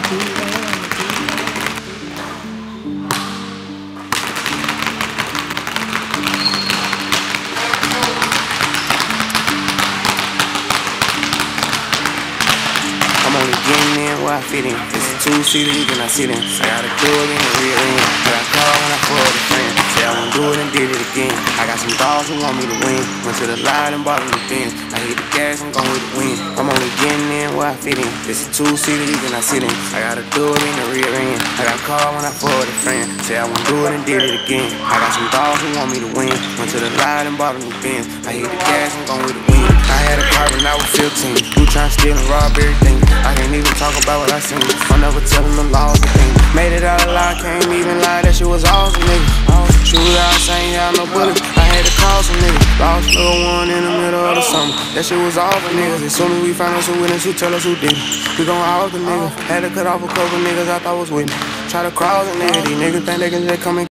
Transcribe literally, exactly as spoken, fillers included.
I'm only getting in where I fit in. This is two-seater, you cannot sit in. I gotta do it in the rear end. I got called when I pulled a friend. Say I won't do it and did it again. I got some dogs who want me to win. Went to the line and bought them the Benz. I hit the gas, I'm going with the wind. I'm only getting in where I fit in. This is two-seater, you cannot sit in. I gotta do it in the rear end. I got called when I pulled a friend. Say I won't do it and did it again. I got some dogs who want me to win. Went to the line and bought them the Benz. I hit the gas, I'm going with the wind. I had a car when I was fifteen. You tryna steal and rob everything. I can't even talk about what I seen. I'm never telling the laws of things. Made it out alive, can't even lie, that shit was awesome, nigga. Shoot out, saying y'all no bullets. I had to call some niggas. Lost little one in the middle of the summer. That shit was awful, niggas. As soon as we find us a witness who tell us who did it, we gon' off the niggas. Had to cut off a couple niggas I thought was with me. Try to cross a nigga, these niggas think they can just come and